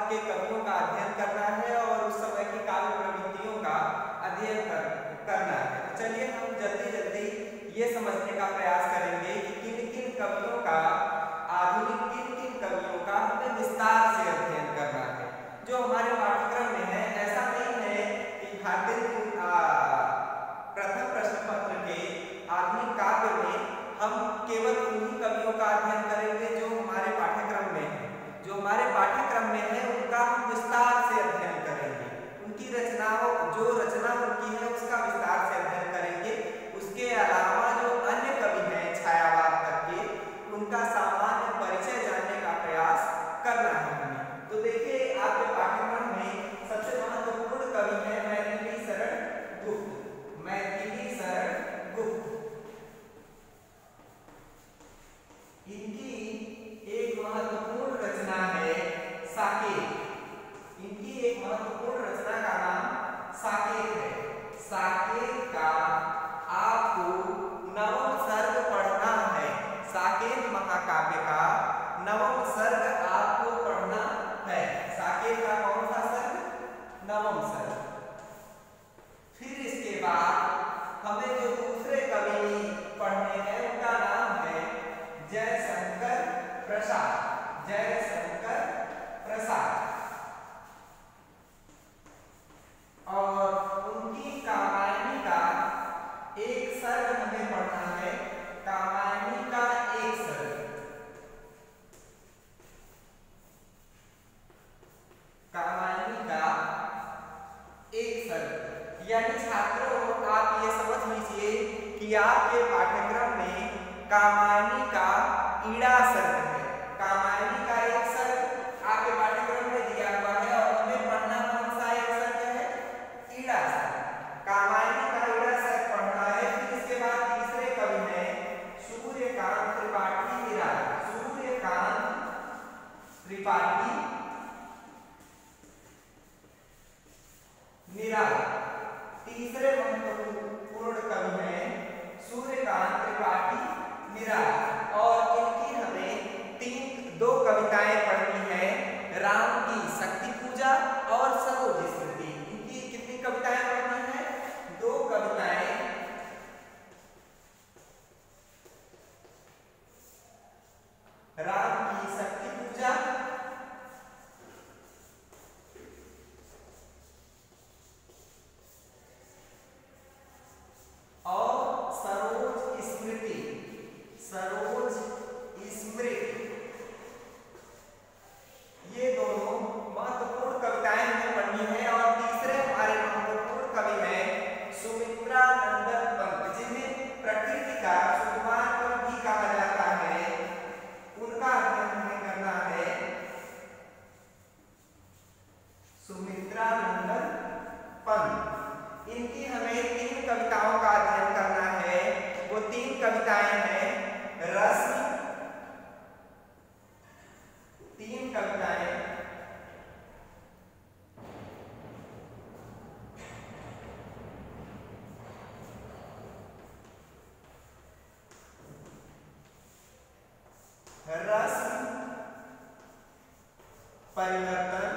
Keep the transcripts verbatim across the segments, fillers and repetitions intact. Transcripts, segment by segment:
के कवियों का अध्ययन करना है और उस समय की काव्य प्रवृत्तियों का अध्ययन कर, करना है। तो चलिए हम जल्दी जल्दी ये समझने का प्रयास करेंगे कि किन किन कवियों का, आधुनिक किन किन कवियों का हमें विस्तार से अध्ययन करना है जो हमारे पाठ्यक्रम में है। ऐसा नहीं है कि भारतीय प्रथम प्रश्न पत्र के आधुनिक काव्य में हम केवल उन्हीं कवियों का अध्ययन करेंगे जो हमारे पाठ्यक्रम में है। जो हमारे पाठ्यक्रम में है उनका हम विस्तार से अध्ययन करेंगे, उनकी रचनाओं, जो रचना उनकी है उसका विस्तार से अध्ययन करेंगे। उसके अलावा जो अन्य कवि हैं छायावाद तक के, उनका सामान्य परिचय जानने का प्रयास करना है हमें। तो देखिए आपके पाठ्यक्रम में सबसे महत्वपूर्ण कवि है मैथिली शरण गुप्त। मैथिली शरण गुप्त, इनकी एक महत्वपूर्ण रचना है साकेत। इनकी एक महत्वपूर्ण रचना का नाम साकेत है। साकेत का आपको नवम सर्ग पढ़ना है। साकेत महाकाव्य का नवम सर्ग आपको पढ़ना है। साकेत का कौन सा सर्ग? नवम सर्ग। फिर इसके बाद हमें जो दूसरे कवि पढ़ने हैं उनका नाम है जयशंकर प्रसाद। जयशंकर प्रसाद, और उनकी कामायनी का एक सर्ग हमें पढ़ना है। कामायनी का एक सर्ग, कामायनी का एक सर्ग। यानी छात्रों आप ये समझ लीजिए कि आपके पाठ्यक्रम में कामायनी का ईड़ा सर्ग है। कामायनी का एक सर्ग आपके पाठ्यक्रम में दिया हुआ है और हमें पढ़ना कौन सा एक सर्ग है? ईड़ा सर्ग। कामायनी का ईड़ा सर्ग पढ़ना है। फिर इसके बाद तीसरे कवि हैं सूर्यकांत त्रिपाठी निराला। सूर्यकांत त्रिपाठी निराला तीसरे महत्वपूर्ण कवि हैं सूर्यकांत त्रिपाठी निराला। और इनकी हमें तीन दो कविताएं पढ़नी है, राम की शक्ति पूजा और सरोज स्मृति। इनकी कितनी कविताएं पढ़नी है? दो कविताएं। राम की शक्ति पूजा और सरोज स्मृति। सरोज स्मृति, ये दोनों महत्वपूर्ण कविताएं हमें पढ़नी है। और तीसरे हमारे महत्वपूर्ण कवि हैं सुमित्रा नंदन पंत, जिन्हें प्रकृति का सुकुमार कवि भी कहा जाता है। उनका अध्ययन हमें करना है। सुमित्रा नंदन पंत, इनकी हमें तीन कविताओं का अध्ययन करना है। वो तीन कविताएं हैं रस्म, तीन कविताएं रस्म, परिवर्तन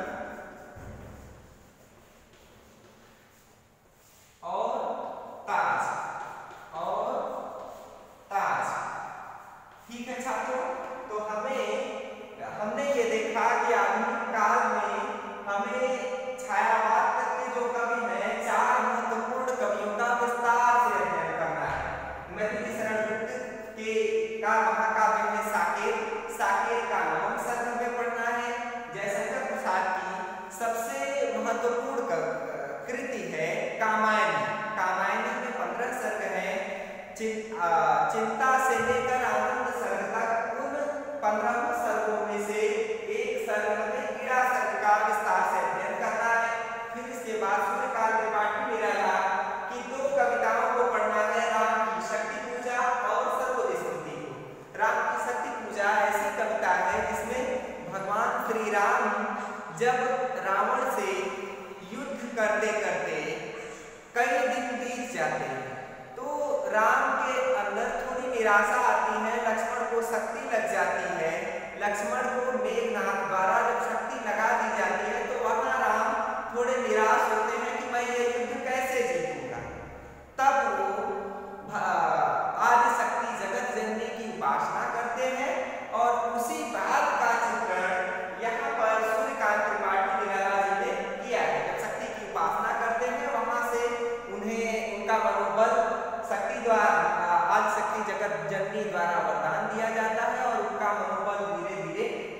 और ताज। और ताज, ठीक है छात्रों। तो हमें हमने ये देखा कि आधुनिक काल में हमें छायावाद तक के जो कवि हैं, चार महत्वपूर्ण कवियों का विस्तार से अध्ययन करना है। मैथिली शरण गुप्त के का महाकाव्य में साकेत, साकेत का नवम सर्ग हमें पढ़ना है। जयशंकर प्रसाद की सबसे महत्वपूर्ण कृति है कामायनी। कामायनी में पंद्रह सर्ग हैं। चिंता से लेकर आनंद सर्ग तक उन पंद्रह सर्गों में से एक सर्ग हमें ईड़ा सर्ग का विस्तार से अध्ययन करना है। फिर इसके बाद सूर्यकांत त्रिपाठी निराला की दो कविताओं को पढ़ना है, राम की शक्ति पूजा और सरोज स्मृति को। राम की शक्ति पूजा ऐसी कविता है जिसमें भगवान श्री राम जब रावण से युद्ध करते करते कई दिन बीत जाते हैं तो राम के अंदर थोड़ी निराशा आती है। लक्ष्मण को शक्ति लग जाती है। लक्ष्मण को मेघनाथ द्वारा जब शक्ति लगा दी जाती है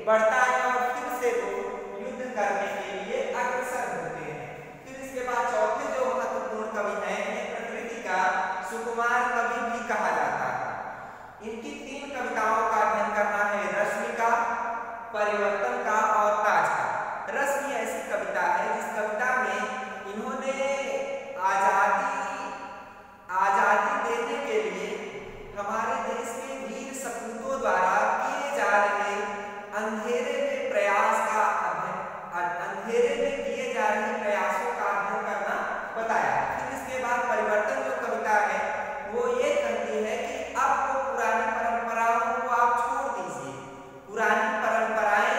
बढ़ता है और फिर से वो युद्ध करने के लिए अग्रसर होते हैं। फिर इसके बाद चौथे जो महत्वपूर्ण कवि हैं, इन्हें प्रकृति का सुकुमार कवि भी कहा जाता है। इनकी तीन कविताओं का अध्ययन करना है, रश्मि का, परिवर्तन का और ताज का। रश्मि ऐसी कविता है जिस कविता में इन्होंने आजादी आजादी देने के लिए हमारे देश के वीर सपूतों द्वारा किए जा रहे अंधेरे में प्रयास का अध्ययन अंधेरे में किए जा रहे प्रयासों का अध्ययन करना बताया। फिर इसके बाद परिवर्तन जो कविता है वो ये कहती है कि अब वो पुरानी परंपराओं को आप छोड़ दीजिए। पुरानी परंपराएं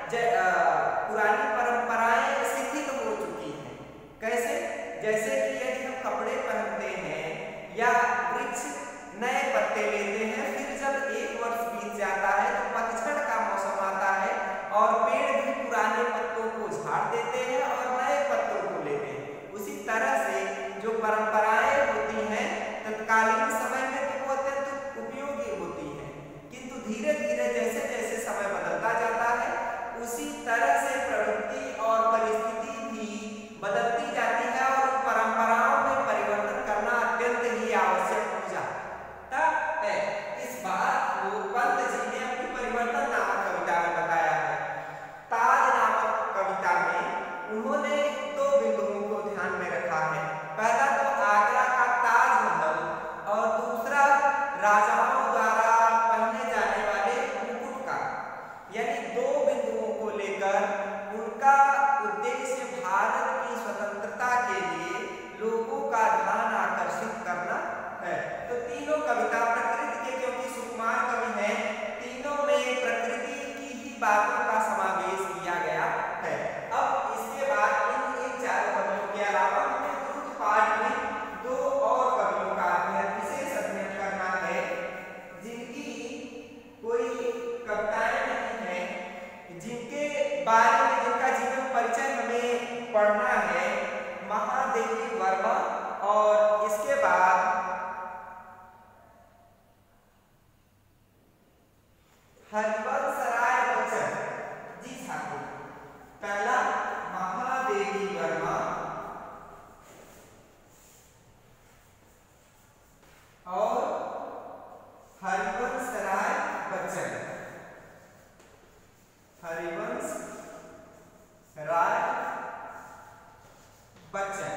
पुरानी परंपराएं शिथिल हो चुकी हैं। कैसे? जैसे कि यदि हम कपड़े पहनते हैं या वृक्ष नए पत्ते लेते हैं, फिर जब एक वर्ष बीत जाता है तो पतझड़ का मौसम आता है और पेड़ भी पुराने पत्तों को झाड़ देते हैं और नए पत्तों को लेते हैं। उसी तरह से जो परंपराएं होती हैं तत्कालीन समय में तो वो अत्यंत उपयोगी होती हैं, किंतु धीरे धीरे जैसे जैसे समय बदलता जाता है उसी तरह से प्रवृत्ति और परिस्थिति भी बदलती जाती है और परंपराओं में परिवर्तन करना अत्यंत ही आवश्यक हो जाता है। इस बात को पंत जी ने अपनी परिवर्तन नामक कविता में बताया है। ताज नामक कविता में उन्होंने दो बिंदुओं को ध्यान में रखा है। पहला तो आगरा का ताजमहल और दूसरा राजाओं द्वारा पहने जाने वाले मुकुट का, यानी दो बिंदुओं को लेकर उनका उद्देश्य भारत की स्वतंत्रता के लिए लोगों का ध्यान आकर्षित करना है। तो तीनों कविता प्रकृति के, क्योंकि सुकुमार कवि हैं, तीनों में प्रकृति की ही बातों का समावेश किया गया है। अब इसके बाद इन इन चार कवियों के अलावा हमें द्रुत पाठ में दो और कवियों का अध्ययन विशेष अध्ययन करना है जिनकी कोई कविताएं नहीं है, जिनके बारे में जिनका जीवन परिचय हमें पढ़ना है। महादेवी वर्मा और इसके बाद हरिवंश राय बच्चन जी ठाकुर। पहला महादेवी वर्मा और हरिवंश राय बच्चन। हरिवंश राय बच्चन।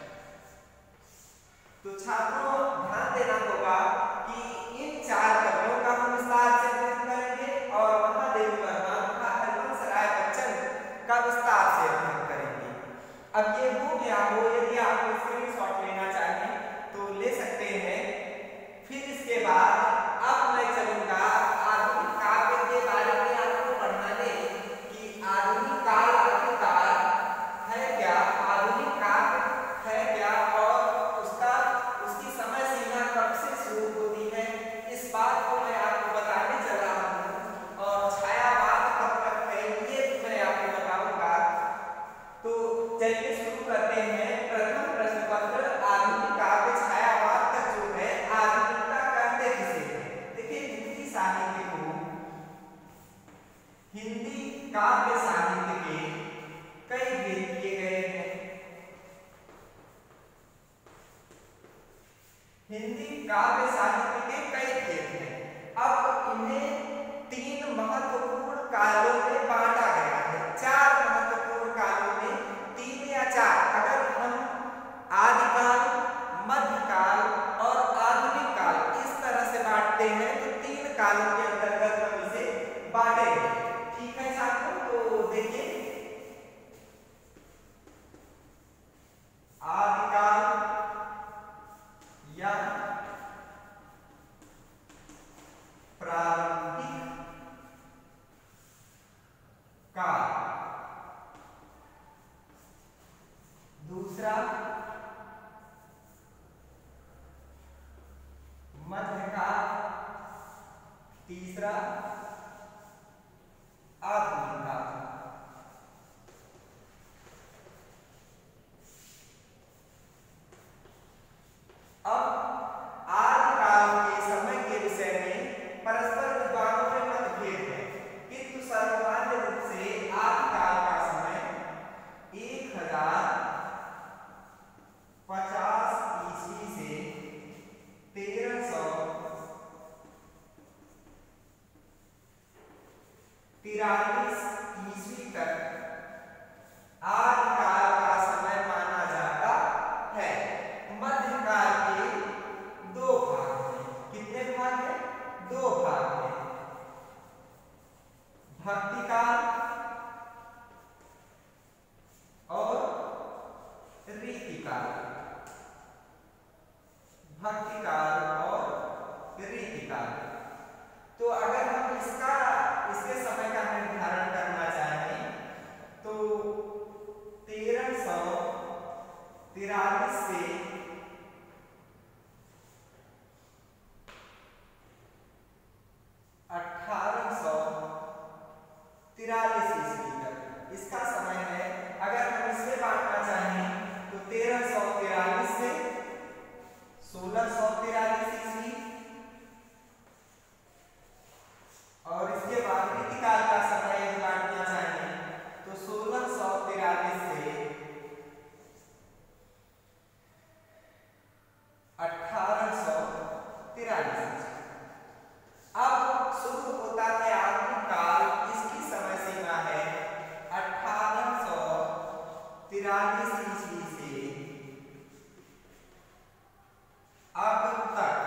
तो छात्रों ध्यान देना होगा कि इन चार कवियों का हम विस्तार से अध्ययन करेंगे और महादेवी वर्मा तथा हरिवंश राय बच्चन का विस्तार से अध्ययन करेंगे। अब ये हो गया हो, यदि आप स्क्रीनशॉट लेना चाहें तो ले सकते हैं। फिर इसके बाद अब मैं चलूंगा आधुनिक काव्य के बारे में आपको पढ़ाने कि आधुनिक काल आखिरकार है क्या, आधुनिक काव्य है क्या और उसका उसकी समय सीमा कब से शुरू होती है, इस बात को मैं आपको बताने चल रहा हूँ। और छायावाद कब तक है ये भी मैं आपको बताऊंगा। तो चलिए शुरू करते हैं। प्रथम प्रश्न पत्र, आधुनिक काव्य छायावाद तक जो है, आधुनिकता कहते किसे हैं? देखिए हिंदी साहित्य को, हिंदी काव्य साहित्य के कई भेद किए गए हैं। हिंदी काव्य साहित्य के कई भेद हैं। अब इन्हें तीन महत्वपूर्ण कालों में बांटा गया है। चार महत्वपूर्ण कालों में, तीन या चार, अगर हम आदिकाल, मध्यकाल और आधुनिक काल इस तरह से बांटते हैं तो तीन कालों के अंतर्गत हम इसे बांटेंगे। ठीक है छात्रों, तो देखिए आदिकाल या तिरालीस ईस्वी तक आदिकाल का समय माना जाता है। मध्यकाल के दो भाग हैं। कितने भाग हैं? दो भाग हैं। भक्तिकाल और रीतिकाल। भक्तिकाल और रीतिकाल। तो अगर हम इसका इसके समय का निर्धारण करना चाहें तो तेरह सौ तिरालीस से अठारह सौ तिरालीस ईस्वी तक इसका समय है। अगर हम इसमें बांटना चाहें तो तेरह सौ तिरालीस से सोलह सौ तिरालीस ईस्वी और इसके बाद रीतिकाल का समय यदि बांटना चाहें तो सोलह सौ तिरालीस से अठारह सौ तिरालीस। अब शुरू होता है आधुनिक काल। इसकी समय सीमा है अठारह सौ तिरालीस ईस्वी से अब तक।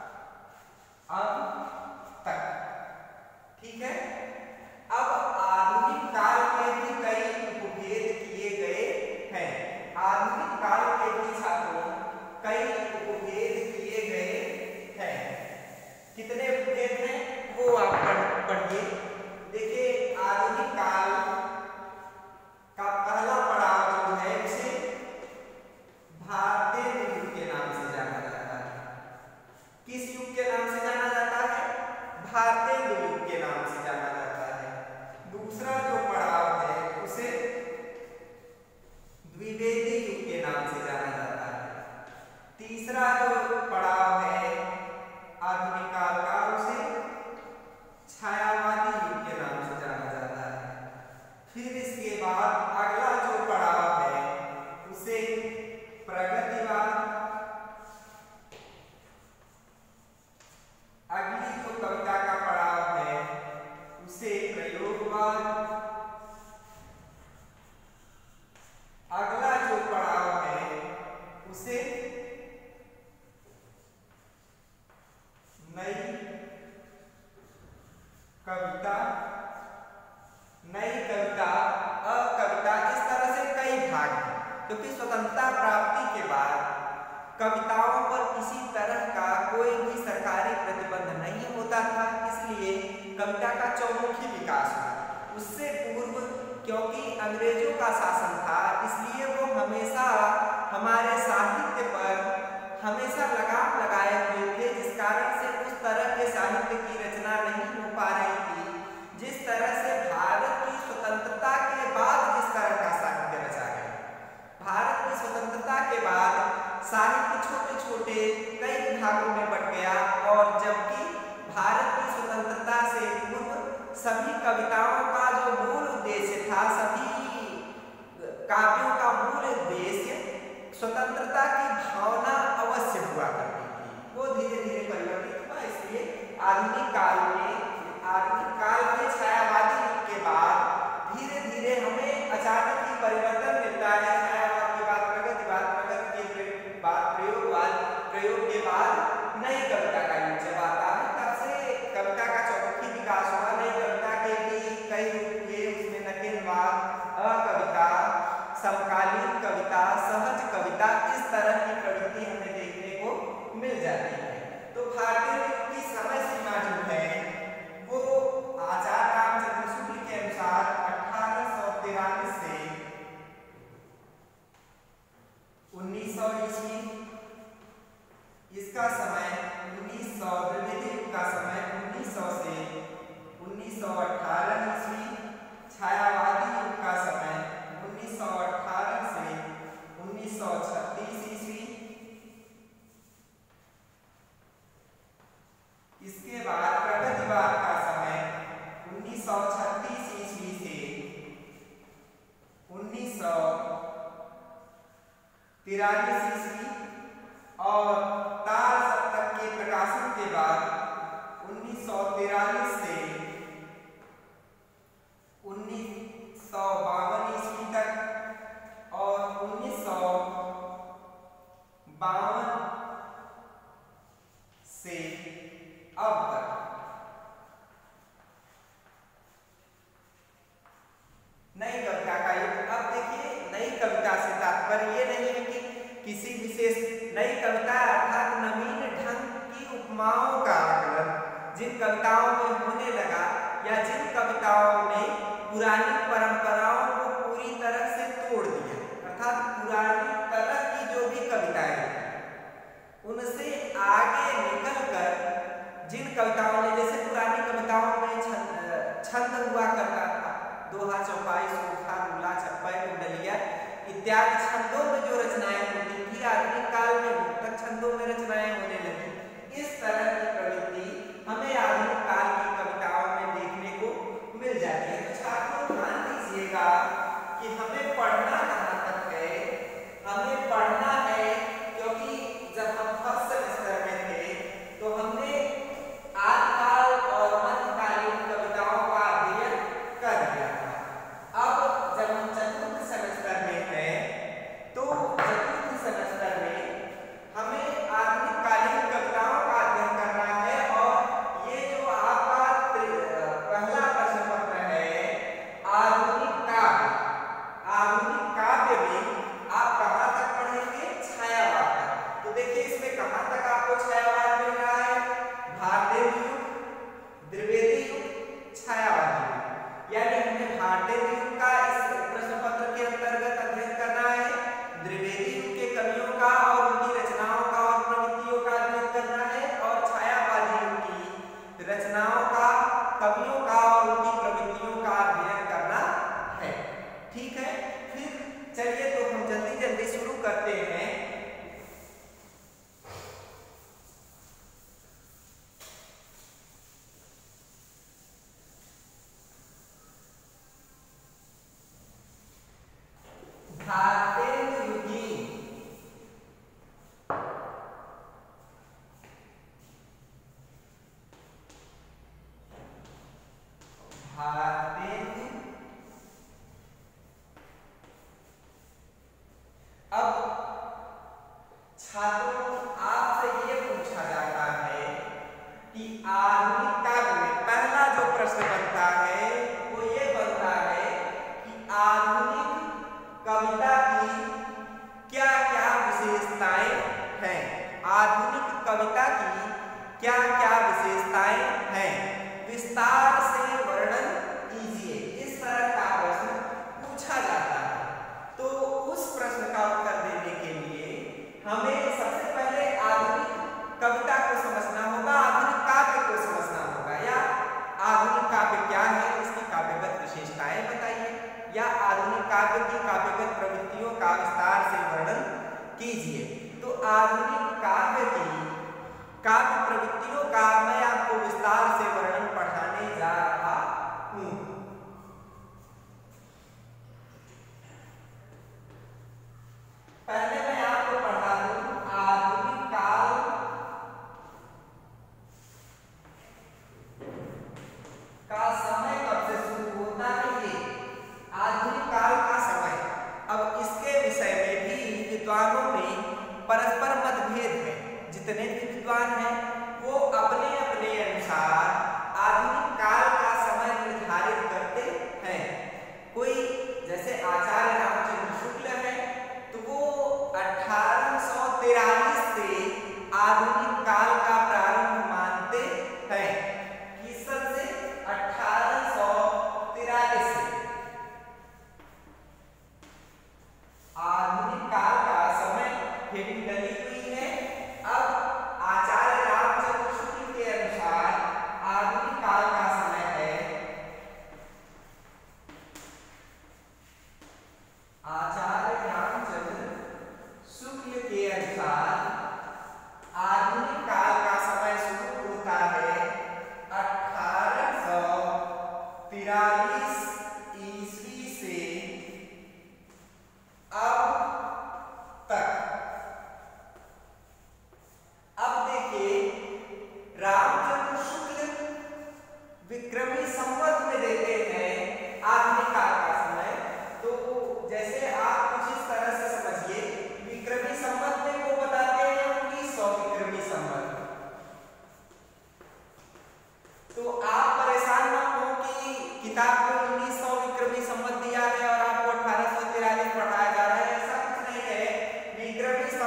अब तक ठीक है। अब आधुनिक काल के भी कई उपभेद किए गए हैं। आधुनिक काल के भी छात्रों कई उपभेद किए गए हैं। कितने उपभेद हैं वो आप पढ़िए। देखिए आधुनिक काल का पहला पड़ाव जो है उसे भारतीय युग के नाम से जाना जाता है। किस युग के नाम से जाना जाता है? भारतीय युग के नाम से जाना जाता है। दूसरा जो पड़ाव है उसे द्विवेदी युग के नाम से जाना जाता है। तीसरा जो पड़ाव है आधुनिक काल का उसे छायावादी युग के नाम से जाना जाता है। फिर इसके बाद अगला जो पड़ाव है उसे प्रगतिवाद। अगली जो कविता का पड़ाव है उसे प्रयोगवाद। अगला जो पड़ाव है उसे नई कविता। नई कविता, अकविता, इस तरह से कई भाग हैं। क्योंकि स्वतंत्रता प्राप्ति के बाद कविताओं पर किसी तरह का कोई भी सरकारी प्रतिबंध नहीं होता था, इसलिए कविता का चौमुखी विकास हुआ। उससे पूर्व क्योंकि अंग्रेजों का शासन था इसलिए वो हमेशा हमारे साहित्य पर हमेशा लगाम लगाए हुए थे, जिस कारण से उस तरह के साहित्य की रचना नहीं हो पा रही थी जिस तरह से भारत की स्वतंत्रता के बाद जिस तरह का साहित्य रचा गया। भारत की स्वतंत्रता के बाद साहित्य छोटे छोटे कई भागों में बट गया और जबकि भारत की स्वतंत्रता से पूर्व सभी कविताओं का जो मूल उद्देश्य था, सभी काव्यों का मूल उद्देश्य स्वतंत्रता की भावना अवश्य हुआ करती थी, वो धीरे धीरे परिवर्तित हुआ। इसलिए आधुनिक काल में आधुनिक काल में छायावादी युग के बाद धीरे धीरे हमें अचानक ही परिवर्तन मिलता है। छायावाद के बाद प्रगतिवाद, प्रगति के बाद प्रयोगवाद, प्रयोग के बाद नई कविता का युग जब आता है तब से कविता का चौमुखी विकास हुआ। नई कविता के भी कई रूप हुए, उसमें नकेलवाद, अकविता, समकालीन कविता, सहज कविता, इस तरह की प्रवृत्ति हमें देखने को मिल जाती है। तो भारतीय युग की समय सीमा जो है वो आचार्य रामचंद्र शुक्ल के अनुसार अठारह सौ तिरालीस से उन्नीस सौ ईस्वी, इसका समय उन्नीस सौ द्विवेदी युग का समय उन्नीस सौ से उन्नीस सौ अठारह ईस्वी, छायावादी युग का समय उन्नीस सौ अठारह से उन्नीस सौ छत्तीस ईस्वी, इसके बाद प्रगतिवाद का समय उन्नीस सौ छत्तीस ईस्वी से उन्नीस सौ तिरालीस ईस्वी और ताल सप्तक के प्रकाशन के बाद उन्नीस सौ तिरालीस से कविताओं में होने लगा या जिन कविताओं ने पुरानी परंपराओं को पूरी तरह से तोड़ दिया, अर्थात पुरानी तरह की जो भी कविताएं उनसे आगे निकलकर जिन कविताओं ने, जैसे पुरानी कविताओं में छंद छंद हुआ करता था, दोहा, चौपाई, सूखा, रूला, छप्पा, कुंडलिया इत्यादि छंदों में जो रचनाएं होती थी, आधुनिक काल में मुक्तक छंदों में रचनाएं होने लगी। इस तरह की प्रवृत्ति हमें आधुनिक काल की कविताओं में देखने को मिल जाती है। तो छात्रों ध्यान दीजिएगा कि हमें पढ़ना कहाँ तक है, हमें पढ़ना है क्योंकि जब हम फर्स्ट सेमेस्टर में थे तो हमने आदिकाल और मध्यकालीन कविताओं का अध्ययन कर लिया था। अब जब हम चतुर्थ सेमेस्टर में हैं तो चतुर्थ सेमेस्टर में हमें आधुनिक कालीन कविताओं का अध्ययन करना है। और ये जो आपका पहला प्रश्न पत्र है आधुनिक काव्य, आधुनिक काव्य में आप कहाँ तक पढ़ेंगे? छायावाद तक। तो देखिए इसमें कहाँ तक आपको छायावाद मिल रहा है? भारतीय युग, द्विवेदी युग, छायावादी युग। यानी हमें भारतीय युग का इस प्रश्न पत्र के अंतर्गत अध्ययन करना है, द्विवेदी युग के कवियों का और उनकी रचनाओं का और प्रवृत्तियों का अध्ययन करना है, और छायावादी युग की रचनाओं का, कवियों का और उनकी प्रवृत्तियों का अध्ययन करना है। ठीक है, फिर चलिए तो हम जल्दी जल्दी शुरू करते हैं।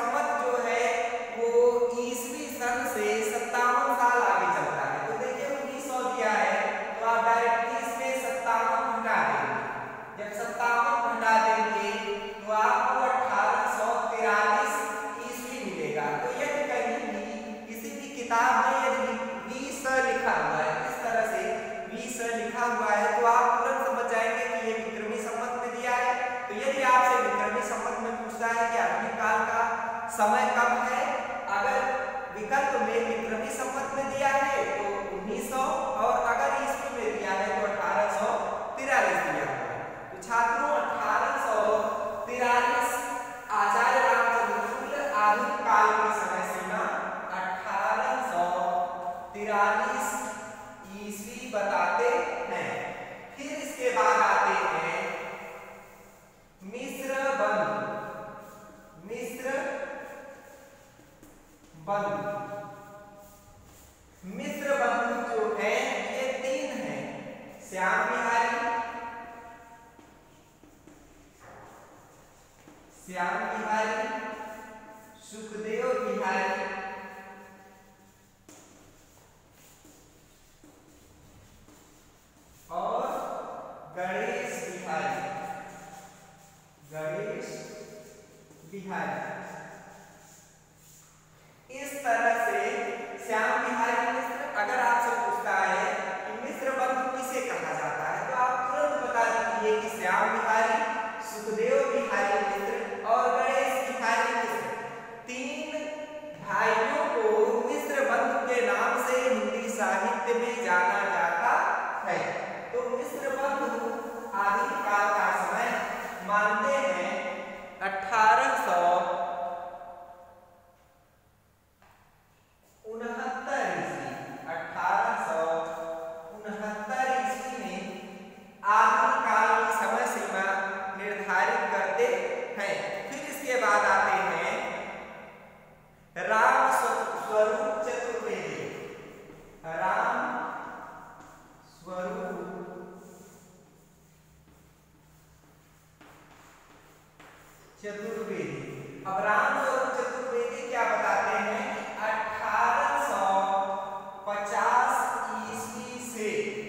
से सत्तावन साल आगे चलता है। तो देखिए श्याम बिहारी, सुखदेव बिहारी मिश्र और गणेश बिहारी मिश्र, तीन भाइयों को मिश्र बंधु के नाम से हिंदी साहित्य में जाना जाता है। तो मिश्र बंधु आदिकाल का समय मानते हैं अठारह सौ उनहत्तर ईस्वी अठारह सौ उनहत्तर ईस्वी में आधुनिक काल की समय सीमा निर्धारित करते हैं। फिर इसके बाद आते हैं राम स्वरूप चतुर्वेदी। राम स्वरूप चतुर्वेदी। अब राम स्वरूप चतुर्वेदी क्या बताते हैं कि अठारह सौ पचास ईस्वी से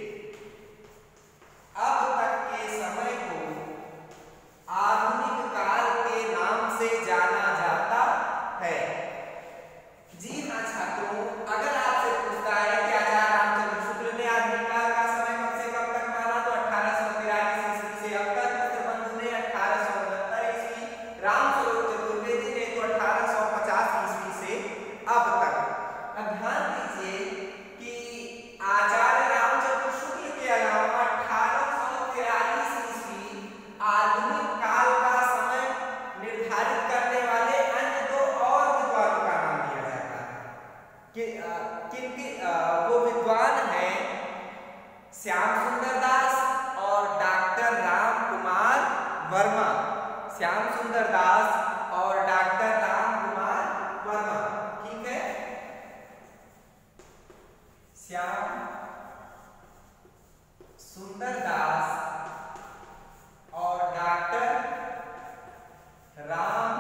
अब तक के समय को आधुनिक काल के नाम से जाना जाता है। जी हाँ छात्रों, अगर आपसे पूछता है कि आचार्य रामचंद्र शुक्ल ने आधुनिक काल का समय कब से कब तक माना, तो अठारह सौ तिरालीस ईस्वी से अब तक, मिश्र बंधु ने अठारह सौ उनहत्तर ईस्वी, राम स्वरूप चतुर्वेदी ने तो अठारह सौ पचास ईस्वी से अब तक। अब ध्यान दीजिए कि आचार्य रामचंद्र शुक्ल के अलावा अठारह सौ तिरालीस ईस्वी आधुनिक काल का समय निर्धारित करने वाले अन्य दो और विद्वानों का नाम लिया जाता है कि किनके वो विद्वान हैं श्याम सुंदर दास और डॉक्टर राम कुमार वर्मा। श्याम सुंदर दास और डॉक्टर राम कुमार वर्मा, ठीक है। श्याम सुंदर दास और डॉक्टर राम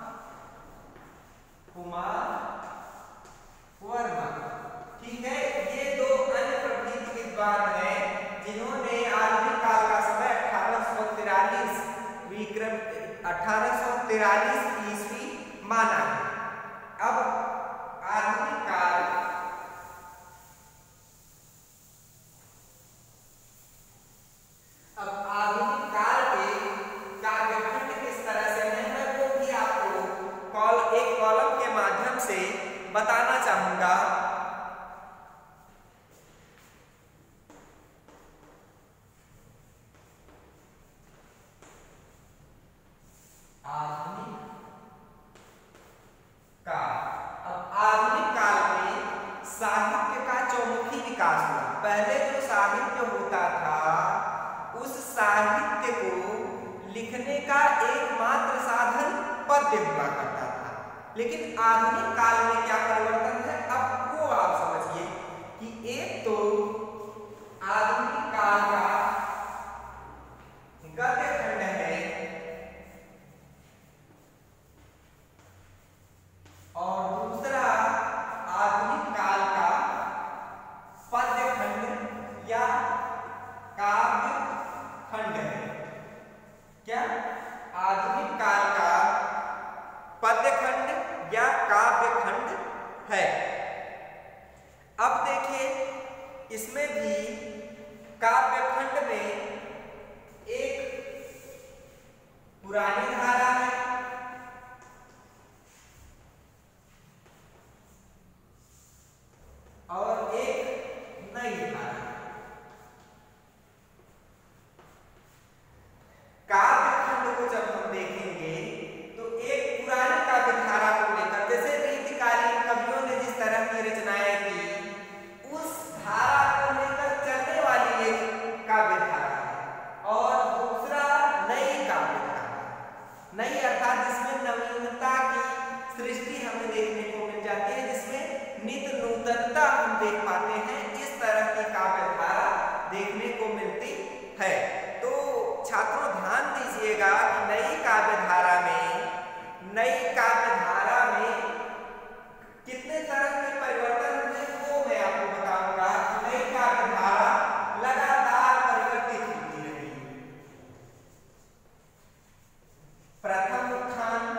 कुमार वर्मा, ठीक है। ये दो अन्य प्रमुख विद्वान हैं जिन्होंने आधुनिक काल का समय अठारह सौ तिरालीस विक्रम अठारह सौ तिरालीस ईस्वी माना है। अब आधुनिक काल अब आधुनिक काल के काव्यखंड किस तरह से हैं मैं वो भी आपको कॉल एक कॉलम के माध्यम से बताना चाहूंगा। आधुनिक काल। अब आधुनिक काल में साहित्य का चौमुखी विकास हुआ। पहले जो साहित्य होता था उस साहित्य को लिखने का एकमात्र साधन पद्य हुआ करता था, लेकिन आधुनिक काल में क्या परिवर्तन है अब वो आप समझिए कि एक तो आधुनिक काल का गद्य खंड है और दूसरा आधुनिक काल का पद्य खंड या काव्य खंड है। क्या आधुनिक काल का पद्य खंड या काव्य खंड है। अब देखिए इसमें भी काव्य खंड में एक पुरानी धारा है और एक नई धारा है। काव्य खंड को जब हम देखेंगे तो एक पुरानी काव्य धारा को लेकर, जैसे रीतिकालीन कवियों ने जिस तरह की रचनाएं की उस धारा को लेकर चलने वाली एक काव्य धारा है और दूसरा नई काव्य धारा। नई अर्थात जिसमें नवीनता की सृष्टि हमें देखने को मिल जाती है, जिसमें नित नूतनता हम देख पाते हैं। इस तरह की काव्य धारा देखने को मिलती है। तो छात्रों ध्यान दीजिएगा कि नई काव्य धारा में नई काव्य धारा में कितने तरह के परिवर्तन हुए वो मैं आपको बताऊंगा। नई काव्य धारा लगातार परिवर्तित होती रही। प्रथम उत्थान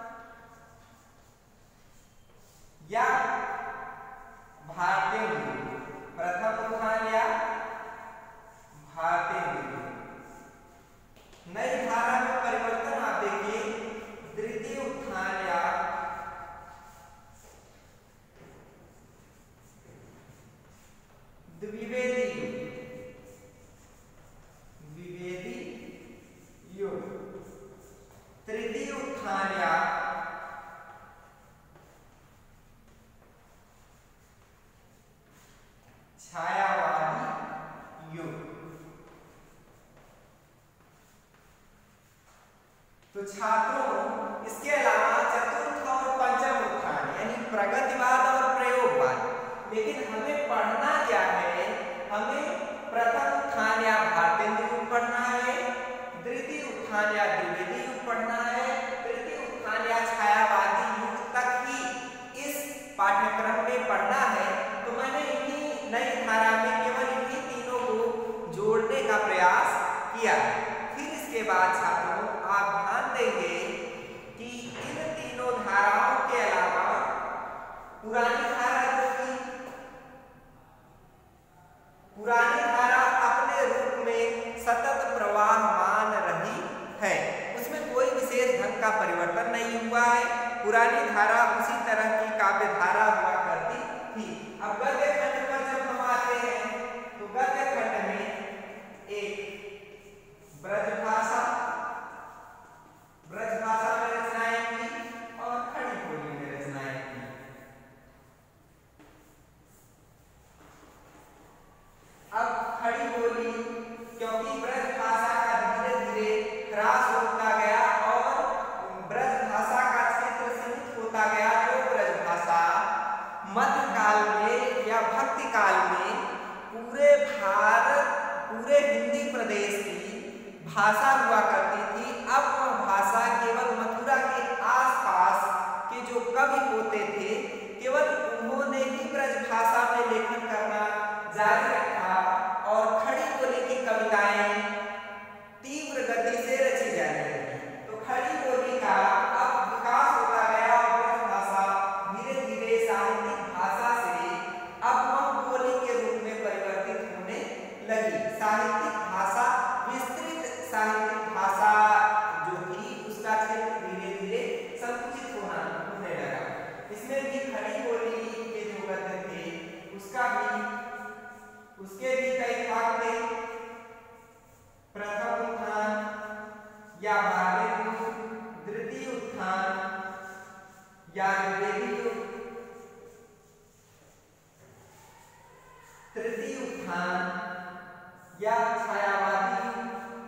या भारतीय प्रथम उत्थान या भारतीय तो छात्रों इसके अलावा चतुर्थ और पंचम उत्थान यानी प्रगतिवाद और प्रयोगवाद, लेकिन हमें पढ़ना क्या है? हमें प्रथम उत्थान या भारतेंद्र युग पढ़ना है, द्वितीय उत्थान या द्विवेदी युग पढ़ना है, तृतीय उत्थान या छायावादी युग तक ही इस पाठ्यक्रम में पढ़ना है। तो मैंने इन्हीं नई धारा में केवल इन्हीं तीनों को जोड़ने का प्रयास किया। फिर इसके बाद छात्रों आप ध्यान देंगे कि इन तीनों धाराओं के अलावा पुरानी धारा जो थी, पुरानी धारा अपने रूप में सतत प्रवाहमान रही है, उसमें कोई विशेष ढंग का परिवर्तन नहीं हुआ है। पुरानी धारा उसी तरह की काव्य धारा हुआ करती थी। अब गद्य खंड पर जब हम आते हैं तो गद्य खंड में एक ब्रजभाषा, ब्रजभाषा में रचनाएं की और खड़ी बोली में रचनाएं की। अब खड़ी बोली, क्योंकि ब्रजभाषा का धीरे धीरे ह्रास होता गया और ब्रजभाषा का क्षेत्र सीमित होता गया, जो ब्रजभाषा मध्यकाल में या भक्ति काल में पूरे भारत, पूरे हिंदी प्रदेश की भाषा हुआ करती थी। अब वह भाषा केवल मथुरा के आसपास के जो कवि होते थे, केवल उन्होंने ही ब्रजभाषा में लेखन करना जारी रखा और खड़ी बोली की कविताएं तीव्र गति से रची जाने लगी। तो खड़ी बोली का अब विकास होता गया और ब्रजभाषा धीरे धीरे साहित्यिक भाषा से अब हम बोली के रूप में परिवर्तित होने लगी। साहित्यिक भाषा, विस्तृत साहित्यिक भाषा जो थी उसका क्षेत्र धीरे धीरे संकुचित होना होने लगा। इसमें भी खड़ी बोली के जो गद्य थे उसका भी उसके भी कई भाग थे। प्रथम उत्थान या भारतेंद्र युग, द्वितीय उत्थान या द्विवेदी युग, तृतीय उत्थान या छायावादी युग,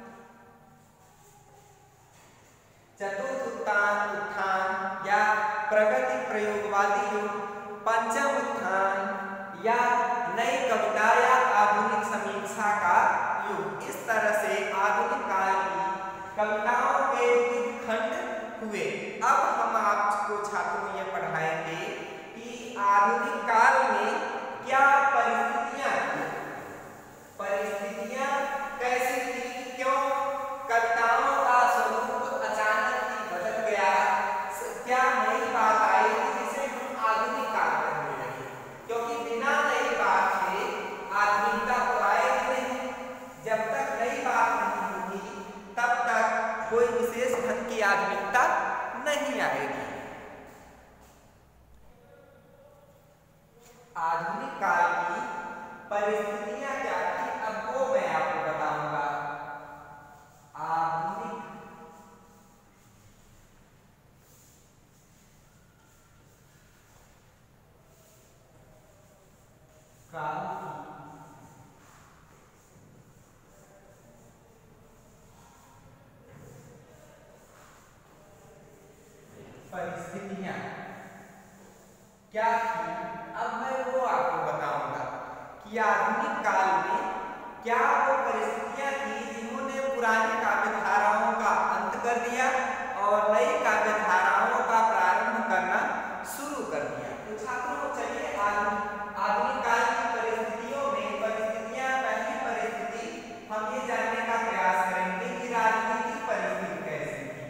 चतुर्थ उत्थान उत्थान या प्रगति प्रयोगवादी युग, पंचम उत्थान या नई कविता या आधुनिक समीक्षा का युग। इस तरह से आधुनिक काल की कविताओं के विविध खंड हुए। अब हम आपको छात्रों ये पढ़ाएंगे कि आधुनिक काल में क्या परिस्थितियां थी, परिस्थितियां कैसी थी, क्यों कविताओं का स्वरूप अचानक ही बदल गया, क्या नई बात आई जिसे हम आधुनिक काल कहने लगे। क्योंकि बिना नई बात के आधुनिकता तो आएगी नहीं। जब तक नई बात नहीं होगी तब तक कोई विशेष ढंग की आधुनिकता नहीं आएगी। आधुनिक काल की परिस्थितियां क्या थी, अब वो मैं आपको बताऊंगा। आधुनिक काल परिस्थितियां क्या थी, अब मैं वो आपको बताऊंगा कि आधुनिक काल में क्या वो परिस्थितियां थी जिन्होंने पुरानी काव्य धाराओं का अंत कर दिया और नई काव्य धाराओं का प्रारंभ करना शुरू कर दिया। तो छात्रों चलिए आधुनिक काल की परिस्थितियों में परिस्थितियां, पहली परिस्थिति हम ये जानने का प्रयास करेंगे कि राजनीतिक परिस्थिति कैसी थी।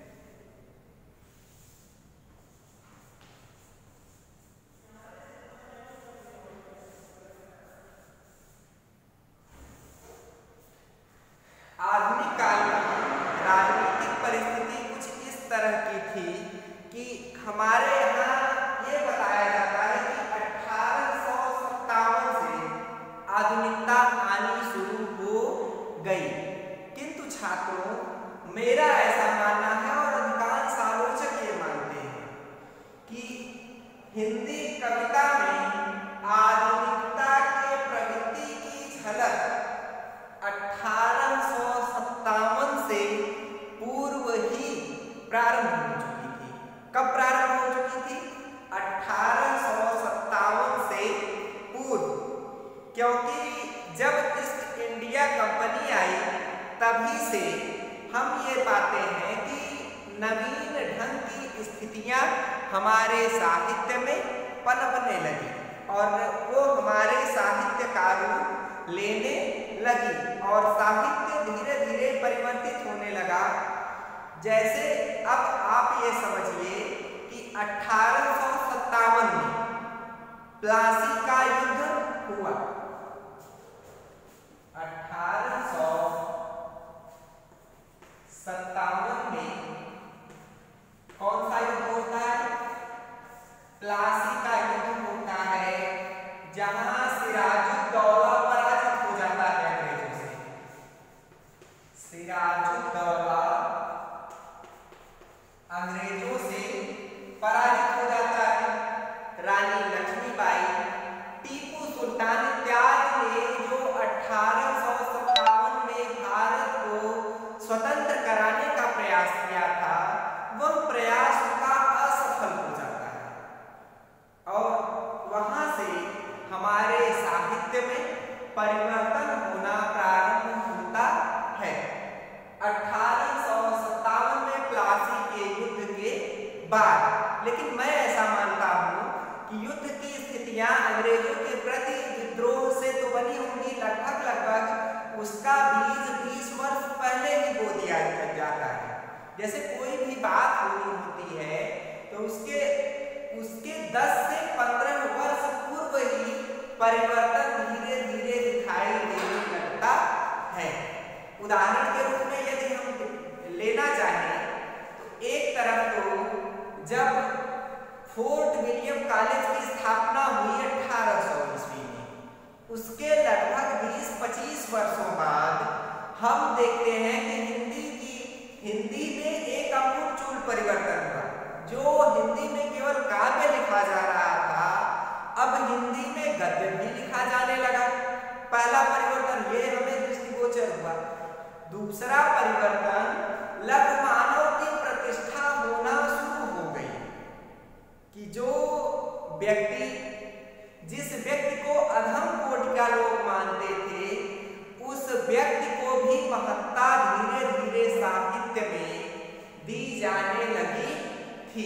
आधुनिक काल की राजनीतिक परिस्थिति कुछ इस तरह की थी कि हमारे यहाँ ये बताया जाता है कि अठारह सौ सत्तावन से आधुनिकता आनी शुरू हो गई। किंतु छात्रों मेरा ऐसा मानना है और अधिकांश आलोचक ये मानते हैं कि हिंदी कविता में आधुनिकता के प्रगति की झलक अठारह सौ सत्तावन से पूर्व ही तभी से हम ये पाते हैं कि नवीन ढंग की स्थितियां हमारे साहित्य में पनपने लगी और वो हमारे साहित्य का रूप लेने लगी और साहित्य धीरे धीरे परिवर्तित होने लगा। जैसे अब आप ये समझिए कि अठारह सौ सत्तावन में प्लासी का युद्ध हुआ। अठारह सौ सत्तावन में कौन सा युद्ध होता है? प्लासी का युद्ध होता है, जहां सिराजुद्दौला पराजित हो जाता है अंग्रेजों से। सिराजुद्दौला अंग्रेजों से पराजित हो जाता है। रानी लक्ष्मीबाई, टीपू सुल्तान इत्यादि ने जो अठारह सौ सत्तावन में भारत को स्वतंत्र कराने का प्रयास किया था, वह प्रयास उनका असफल हो जाता है और वहां से हमारे साहित्य में परिवर्तन होना प्रारंभ होता है। अठारह सौ सत्तावन में प्लासी के युद्ध के बाद, लेकिन मैं ऐसा मानता हूं कि युद्ध की स्थितियां अंग्रेजों के प्रति विद्रोह से तो बनी होंगी, लगभग लगभग उसका बीज बीस वर्ष पहले ही बो दिया जाता है। जैसे कोई भी बात होनी होती है तो उसके उसके दस से पंद्रह वर्ष पूर्व ही परिवर्तन धीरे धीरे दिखाई देने लगता है। उदाहरण के रूप में यदि हम लेना चाहें तो एक तरफ तो जब फोर्ट विलियम कॉलेज की स्थापना हुई अठारह सौ ईस्वी में, उसके लगभग बीस पच्चीस वर्षों बाद हम देखते हैं कि हिंदी की हिंदी में एक आमूल परिवर्तन हुआ। जो हिंदी में केवल काव्य लिखा जा रहा था, अब हिंदी में गद्य भी लिखा जाने लगा। पहला परिवर्तन ये हमें दृष्टिगोचर हुआ। दूसरा परिवर्तन लघु मानव की प्रतिष्ठा होना शुरू हो गई कि जो व्यक्ति जिस व्यक्ति को अधम कोटि का लोग मानते थे, उस व्यक्ति को भी महत्ता धीरे धीरे साहित्य में दी जाने लगी थी।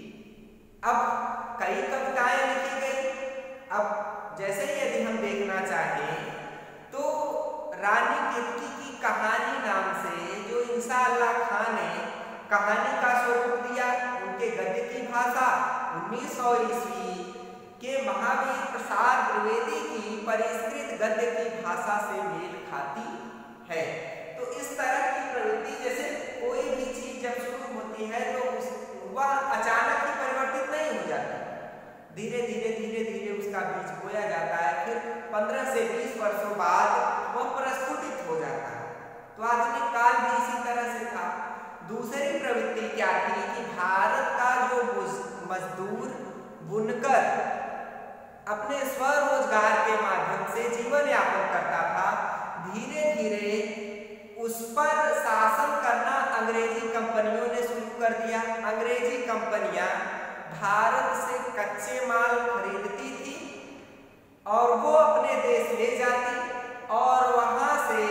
अब कई कविताएं लिखी गई। अब जैसे यदि हम देखना चाहें तो रानी केतकी की कहानी नाम से जो इंशाअल्लाह खान ने कहानी का स्वरूप दिया, उनके गद्य की भाषा उन्नीस सौ ईस्वी के महावीर प्रसाद द्विवेदी की परिष्कृत गद्य की भाषा से मेल खाती है। तो इस तरह की प्रवृत्ति, जैसे कोई भी चीज जब शुरू होती है तो उस वह अचानक ही परिवर्तित नहीं हो जाती, धीरे धीरे धीरे धीरे उसका बीज बोया जाता है, फिर पंद्रह से बीस वर्षों बाद वह प्रस्फुटित हो जाता है। तो आधुनिक काल भी इसी तरह से था। दूसरी प्रवृत्ति क्या थी कि भारत का जो मजदूर बुनकर अपने स्वरोजगार के माध्यम से जीवन यापन करता था, धीरे धीरे उस पर शासन करना अंग्रेजी कंपनियों ने शुरू कर दिया। अंग्रेजी कंपनियां भारत से कच्चे माल खरीदती थी और वो अपने देश ले जाती और वहां से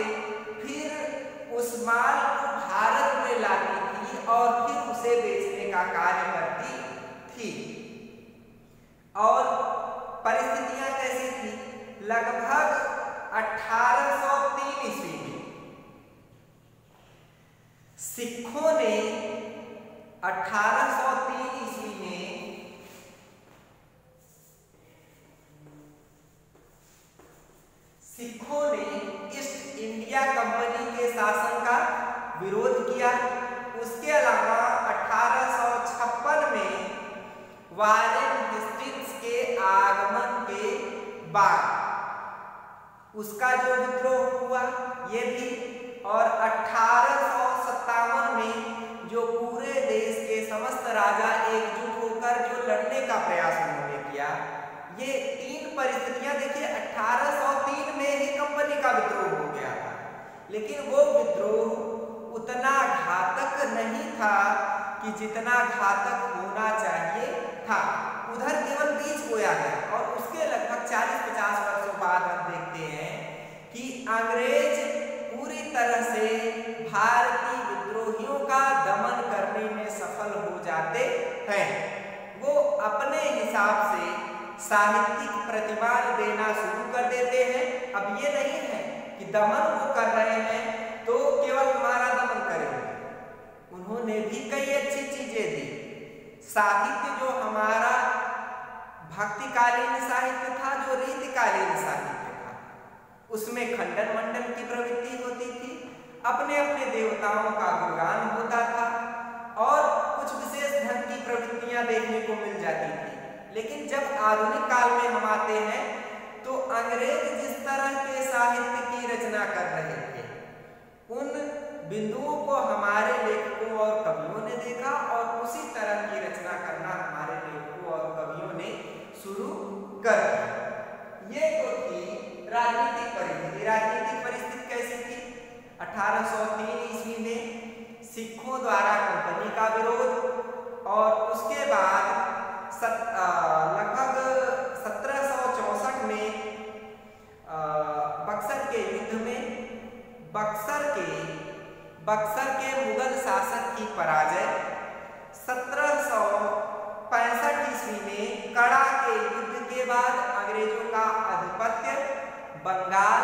फिर उस माल को भारत में लाती थी और फिर उसे बेचने का कार्य करती थी। और परिस्थितियां कैसी थी? लगभग अठारह सौ तीन ईस्वी में सिखों ने अठारह सौ तीन ईस्वी में सिखों ने ईस्ट इंडिया कंपनी के शासन का विरोध किया। उसके अलावा अठारह सौ छप्पन में वारेन हेस्टिंग्स के आगमन के बाद उसका जो विद्रोह हुआ ये भी, और अठारह सौ सत्तावन में जो पूरे देश के समस्त राजा एकजुट होकर जो लड़ने का प्रयास उन्होंने किया, ये तीन परिस्थितियां देखिए। अठारह सौ तीन में ही कंपनी का विद्रोह हो गया था, लेकिन वो विद्रोह उतना घातक नहीं था कि जितना घातक होना चाहिए था। उधर केवल बीज बोया गया और उसके लगभग चालीस पचास वर्षों बाद हम देखते हैं कि अंग्रेज पूरी तरह से भारतीय विद्रोहियों का दमन करने में सफल हो जाते हैं। वो अपने हिसाब से साहित्यिक प्रतिमान देना शुरू कर देते हैं। अब ये नहीं है कि दमन वो कर रहे हैं तो केवल हमारा दमन करेंगे, उन्होंने भी कई अच्छी चीजें दी। साहित्य जो हमारा भक्तिकालीन साहित्य था, जो रीतिकालीन साहित्य था, उसमें खंडन मंडन की प्रवृत्ति होती थी, अपने अपने देवताओं का गुणगान होता था और कुछ विशेष ढंग की प्रवृत्तियां देखने को मिल जाती थी। लेकिन जब आधुनिक काल में हम आते हैं तो अंग्रेज जिस तरह के साहित्य की रचना कर रहे थे, उन बिंदुओं को हमारे लेखकों और कवियों ने देखा और उसी तरह की रचना करना हमारे लेखकों और कवियों ने शुरू कर दिया। ये तो थी राजनीतिक परिस्थिति। राजनीतिक परिस्थिति कैसी थी? अठारह सौ तीन ईस्वी में सिखों द्वारा कंपनी का विरोध और उसके बाद सत, लगभग सत्रह सौ चौसठ में आ, बक्सर के युद्ध में बक्सर के बक्सर के मुगल शासक की पराजय, सत्रह सौ पैंसठ ईस्वी में कड़ा के युद्ध के बाद अंग्रेजों का आधिपत्य बंगाल,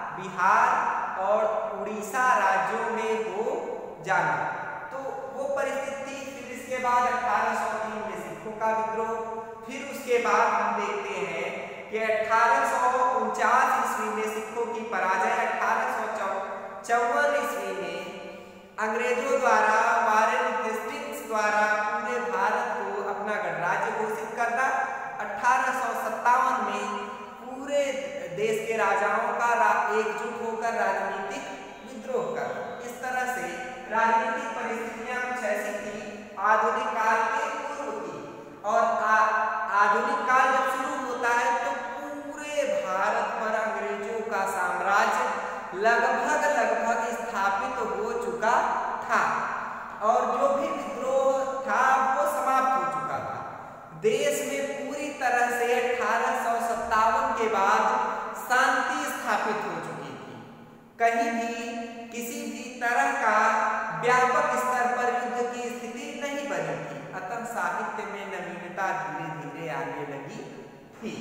बिहार और उड़ीसा राज्यों में हो जाना। तो वो परिस्थिति, फिर इसके बाद अठारह सौ तीन में सिखों का विद्रोह, फिर उसके बाद हम देखते हैं कि अठारह सौ उनचास ईस्वी में सिखों की पराजय, अठारह सौ चौवन ईस्वी में अंग्रेजों द्वारा वारेन हेस्टिंग्स द्वारा पूरे भारत को अपना गणराज्य घोषित करना, अठारह सौ सत्तावन में पूरे देश के राजाओं का एकजुट होकर राजनीतिक विद्रोह करना। इस तरह से राजनीतिक परिस्थितियां कुछ ऐसी थी आधुनिक काल के पूर्व की। और आ, आधुनिक काल जब शुरू होता है तो पूरे भारत पर अंग्रेजों का साम्राज्य लगभग लगभग स्थापित हो चुका था और जो भी विद्रोह था वो समाप्त हो चुका था। देश में पूरी तरह से अठारह सौ सत्तावन के बाद शांति स्थापित हो चुकी थी। कहीं भी किसी भी तरह का व्यापक स्तर पर युद्ध की स्थिति नहीं बनी थी। अतः साहित्य में नवीनता धीरे धीरे आने लगी थी।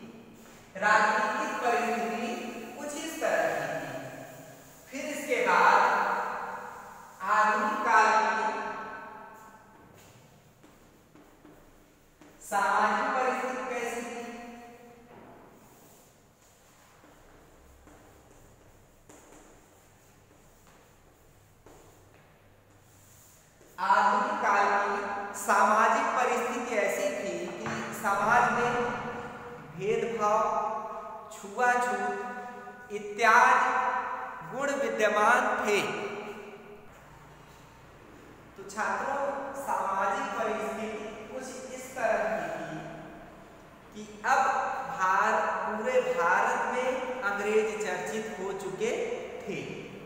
राजनीतिक परिस्थिति कुछ इस तरह की थी। फिर इसके बाद आधुनिक काल की सामाजिक परिस्थिति कैसी थी? आधुनिक काल की सामाजिक परिस्थिति ऐसी थी कि समाज में भेदभाव, छुआछूत इत्यादि गुण विद्यमान थे। तो छात्रों, सामाजिक परिस्थिति कुछ इस तरह की थी कि अब भारत पूरे भारत में अंग्रेज चर्चित हो चुके थे।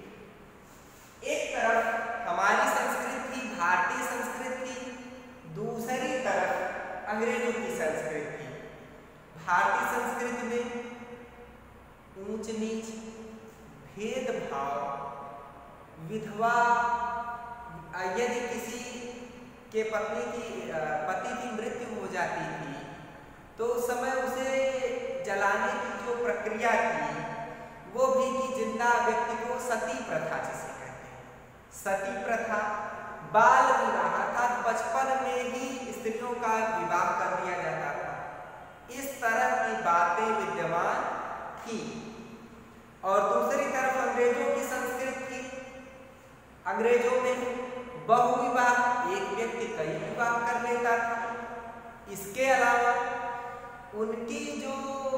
एक तरफ हमारी संस्कृति, भारतीय संस्कृति, दूसरी तरफ अंग्रेजों की संस्कृति। भारतीय संस्कृति में ऊंच नीच, भेदभाव, विधवा, यदि किसी के पत्नी की पति की मृत्यु हो जाती थी तो उस समय उसे जलाने की जो प्रक्रिया थी वो भी कि जिंदा व्यक्ति को सती प्रथा जिसे कहते हैं, सती प्रथा, बाल विवाह अर्थात बचपन में ही स्त्रियों का विवाह कर दिया जाता था। इस तरह की बातें विद्यमान थी। और दूसरी तरफ अंग्रेजों की संस्कृति, अंग्रेजों में बहुविवाह, एक व्यक्ति कई विवाह कर लेता था। इसके अलावा उनकी जो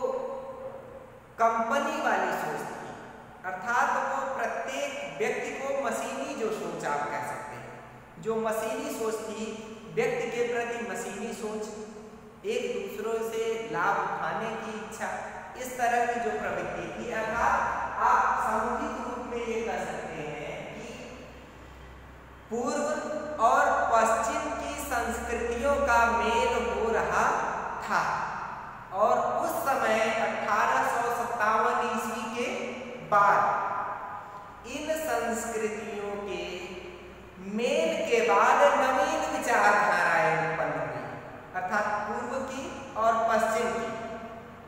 कंपनी वाली सोच थी, अर्थात वो प्रत्येक व्यक्ति को मशीनी जो सोच आप कह सकते हैं, जो मशीनी सोच थी, व्यक्ति के प्रति मशीनी सोच, एक दूसरों से लाभ उठाने की इच्छा, इस तरह की जो प्रवृत्ति थी, अर्थात आप सामूहिक रूप में ये कह सकते हैं कि पूर्व और पश्चिम की संस्कृतियों का मेल हो रहा था। और उस समय अठारह सौ सत्तावन ईस्वी के बाद इन संस्कृतियों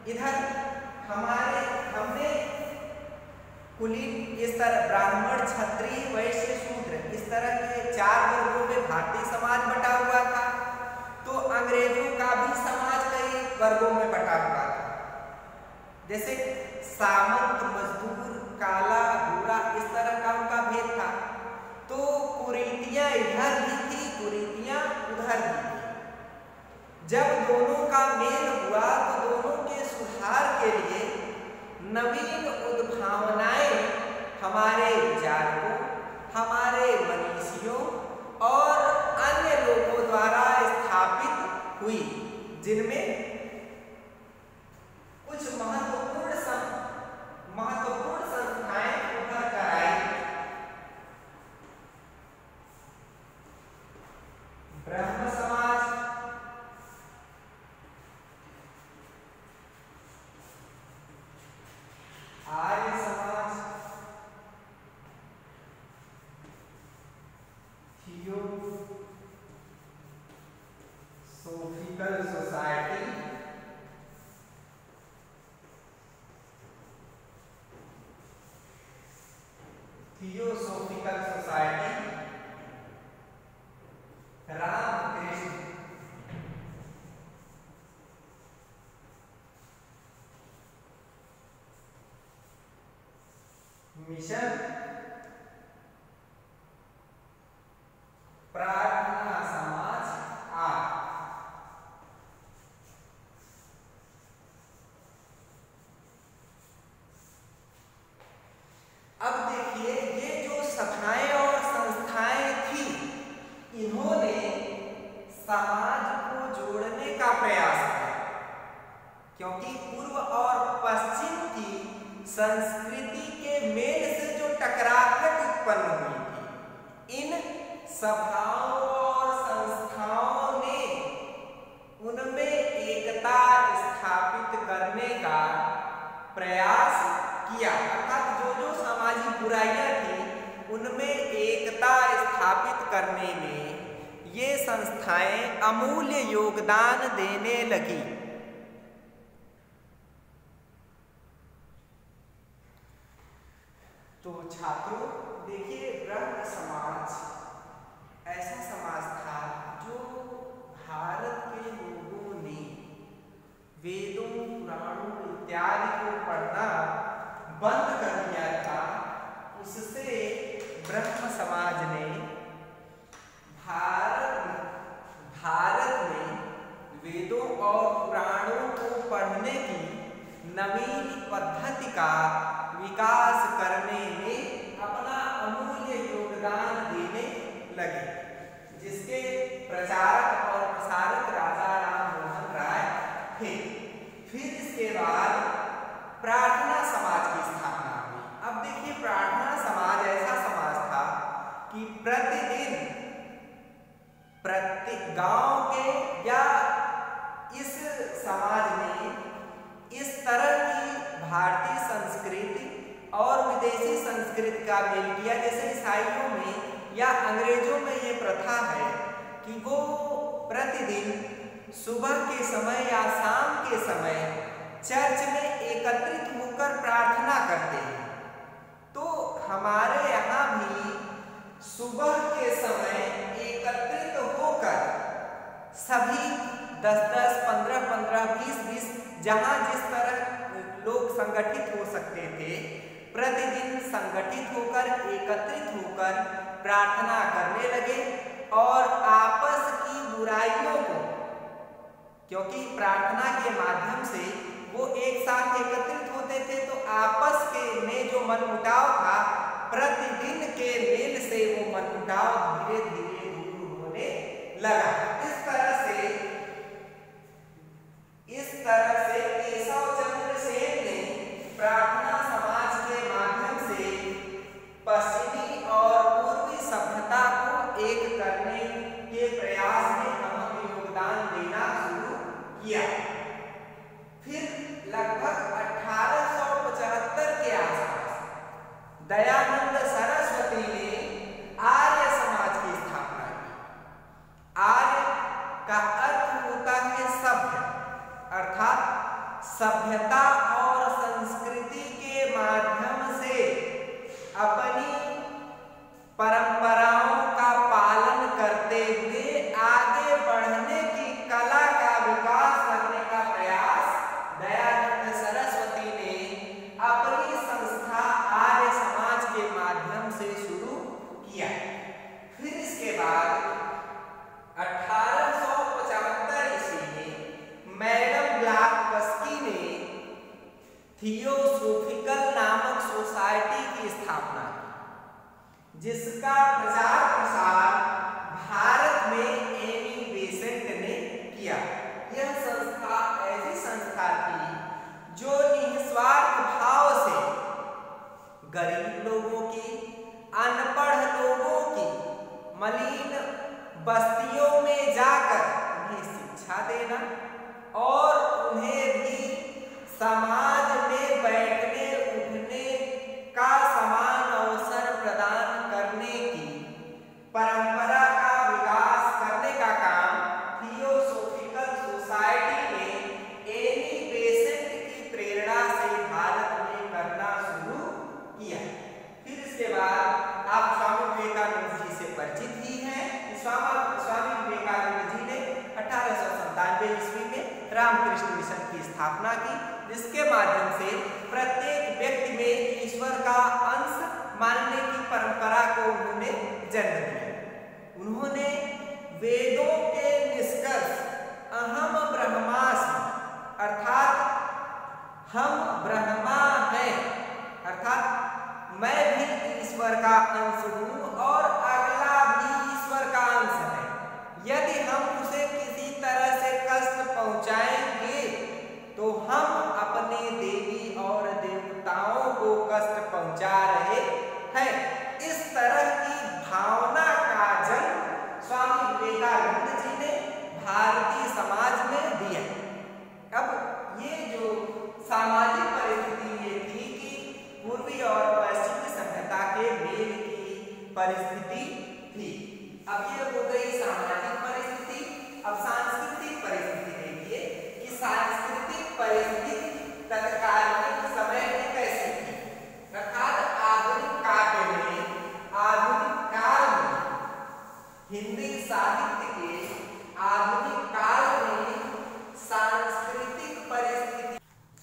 इधर हमारे हमने कुलीन इस तरह ब्राह्मण, क्षत्रिय, वैश्य, शूद्र इस तरह के चार वर्गों में भारतीय समाज बटा हुआ था। तो अंग्रेजों का भी समाज कई वर्गों में बटा हुआ था, जैसे सामंत, मजदूर, काला, गोरा, इस तरह का उनका भेद था। तो कुरीतियां इधर भी थी, कुरीतियां उधर भी थी। जब दोनों का मेल हुआ तो दोनों के सुधार के लिए नवीन उद्भावनाएं हमारे विचारकों, हमारे मनीषियों और अन्य लोगों द्वारा स्थापित हुई, जिनमें कुछ महत्वपूर्ण सं, महत्वपूर्ण संस्थाएं उभर कर आई। ब्रह्म Samaj, Arya Samaj, Theosophical Society, Theosophical Society, Ramakrishna Mission, Prarthana Samaj आदि। अब देखिए, ये जो सभाएं और संस्थाएं थी, इन्होंने समाज को जोड़ने का प्रयास किया, क्योंकि पूर्व और पश्चिम की संस्कृति के मेल से जो टकराहट उत्पन्न हुई थी, इन सभाओं और संस्थाओं ने उनमें एकता स्थापित करने का प्रयास किया। अर्थात जो जो सामाजिक बुराइयां थी उनमें एकता स्थापित करने में ये संस्थाएं अमूल्य योगदान देने लगी। तो छात्रों देखिए, ब्रह्म समाज ऐसा समाज था जो भारत के लोगों ने वेदों, पुराणों इत्यादि को पढ़ना बंद कर दिया था। उससे ब्रह्म समाज ने भारत भारत में वेदों और पुराणों को पढ़ने की नवीन पद्धति का विकास करने में अपना अमूल्य योगदान देने लगे, जिसके प्रचारक और प्रसारक राजा राम मोहन राय थे। फिर इसके बाद प्रार्थना समाज की स्थापना हुई। अब देखिए, प्रार्थना समाज ऐसा समाज था कि प्रतिदिन प्रति गांव के या इस समाज ने इस तरह की भारतीय संस्कृति और विदेशी संस्कृति का मेल किया। जैसे ईसाइयों में या अंग्रेजों में ये प्रथा है कि वो प्रतिदिन सुबह के समय या शाम के समय चर्च में एकत्रित होकर प्रार्थना करते हैं। तो हमारे यहाँ भी सुबह के समय एकत्रित होकर सभी दस दस, पंद्रह पंद्रह, बीस बीस, जहाँ जिस तरह लोग संगठित हो सकते थे, प्रतिदिन संगठित होकर, एकत्रित होकर प्रार्थना करने लगे और आपस की बुराइयों को, क्योंकि प्रार्थना के माध्यम से वो एक साथ एकत्रित होते थे, तो आपस के में जो मनमुटाव था, प्रतिदिन के मेल से वो मनमुटाव धीरे धीरे दूर होने लगा। इस तरह से इस तरह से केशव चंद्र सेन ने प्रार्थना समाज के माध्यम से पश्चिमी और पूर्वी सभ्यता को एक करने के प्रयास में अहम योगदान देना शुरू किया। फिर लगभग अठारह सौ पचहत्तर के आसपास दयानंद सरस्वती ने आर्य समाज की स्थापना की। आर्य परंपराओं का पालन करते हुए आगे बढ़ने की कला का विकास करने का प्रयास दयानंद सरस्वती ने अपनी संस्था आर्य समाज के माध्यम से शुरू किया। फिर इसके बाद अठारह सौ पचहत्तर ईस्वी में मैडम ब्लॉवत्स्की ने थियोसॉफिकल नामक सोसाइटी की स्थापना की, जिसका प्रचार प्रसार भारत में एनी बेसेंट ने किया। यह संस्था ऐसी संस्था थी जो निस्वार्थ भाव से गरीब लोगों की, अनपढ़ लोगों की मलिन बस्तियों में जाकर उन्हें शिक्षा देना और उन्हें भी समाज में बैठने उठने का समान अवसर प्रदान करने की परंपरा का विकास करने का काम थियोसॉफिकल सोसाइटी ने एनी बेसेंट की प्रेरणा से भारत में करना शुरू किया। फिर इसके बाद आप स्वामी विवेकानंद जी से परिचित ही हैं। स्वामी स्वामी विवेकानंद जी ने अठारह सौ संतानवे ईस्वी में रामकृष्ण मिशन की स्थापना की, जिसके माध्यम से प्रत्येक व्यक्ति में ईश्वर का अंश मानने की परंपरा को उन्होंने जन्म दिया। उन्होंने वेदों के निष्कर्ष अहम ब्रह्मास्मि अर्थात हम ब्रह्मा हैं, अर्थात मैं भी ईश्वर का अंश हूँ और अगला भी ईश्वर का अंश है। यदि हम उसे किसी तरह से कष्ट पहुंचाएंगे तो हम अपने देवी और देवताओं को कष्ट पहुंचा रहे हैं। इस तरह की भावना का जन्म स्वामी विवेकानंद जी ने भारतीय समाज में दिया। अब ये जो सामाजिक परिस्थिति ये थी कि पूर्वी और पश्चिमी सभ्यता के मेल की परिस्थिति थी। अब ये हो गई सामाजिक परिस्थिति। अब सांस्कृतिक परिस्थिति देखिए कि सांस्कृतिक परिस्थिति तत्कालीन समय में कैसी थी। अर्थात आधुनिक काव्य में, आधुनिक काल में, हिंदी साहित्य के आधुनिक काल में सांस्कृतिक परिस्थिति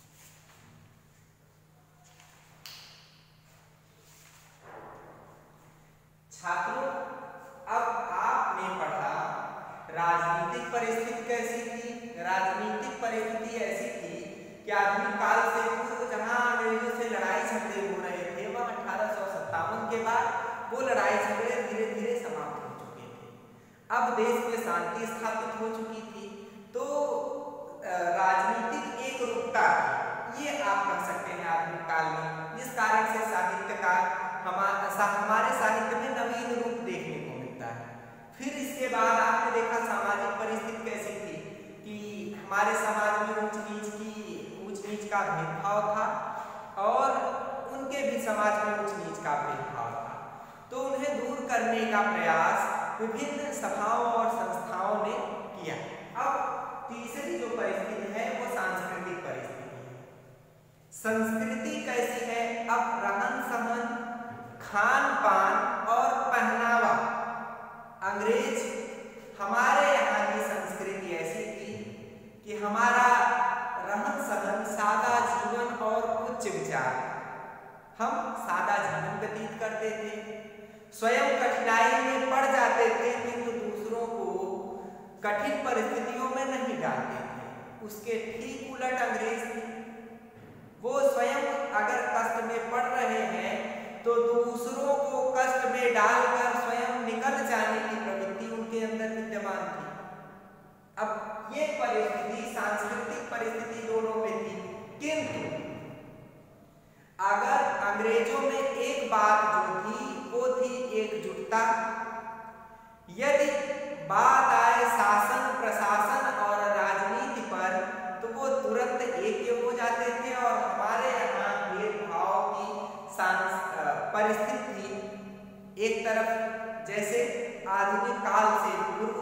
छात्रों, अब आपने पढ़ा राजनीतिक परिस्थिति कैसी थी। राजनीतिक परिस्थिति ऐसी थी कि आधुनिक काल से पूर्व जहां अंग्रेजों से लड़ाई झगड़े हो रहे थे, वह अठारह सौ सत्तावन के बाद वो लड़ाई झगड़े धीरे धीरे समाप्त हो चुके थे। अब देश में शांति स्थापित हो चुकी थी, तो राजनीतिक एक रूपता ये आप कह सकते हैं आधुनिक काल में, जिस कारण से साहित्यकार हमारे हमारे साहित्य में नवीन रूप देखने को मिलता है। फिर इसके बाद आपने देखा सामाजिक परिस्थिति कैसी थी कि हमारे समाज में ऊंच नीच की ऊंच नीच का भेदभाव था और उनके भी समाज में ऊंच नीच का भेदभाव था, तो उन्हें दूर करने का प्रयास विभिन्न सभाओं और संस्थाओं ने किया। अब तीसरी जो परिस्थिति है वो सांस्कृतिक परिस्थिति है। संस्कृति कैसी है? अब रहन सहन, खान पान और पहनावा, अंग्रेज हमारे यहाँ की संस्कृति ऐसी थी कि हमारा रहन सहन सादा जीवन और उच्च विचार, हम सादा जीवन व्यतीत करते थे, स्वयं कठिनाई में पड़ जाते थे किंतु दूसरों को कठिन परिस्थितियों में नहीं डालते थे। उसके ठीक उलट अंग्रेज थे, वो स्वयं अगर कष्ट में पड़ रहे हैं तो दूसरों को कष्ट में डालकर स्वयं निकल जाने की प्रवृत्ति उनके अंदर विद्यमान थी। अब ये परिस्थिति सांस्कृतिक परिस्थिति दोनों में थी, किंतु अगर अंग्रेजों में एक बात जो थी वो थी एकजुटता। यदि बात आए शासन प्रशासन और राजनीति पर तो वो तुरंत एक हो जाते थे और हमारे यहाँ भेदभाव की परिस्थिति एक तरफ जैसे आधुनिक काल से पूर्व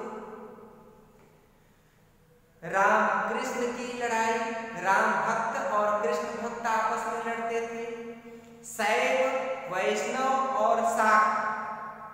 राम कृष्ण की लड़ाई, राम भक्त और कृष्ण भक्त आपस में लड़ते थे, शैव वैष्णव और शाक्त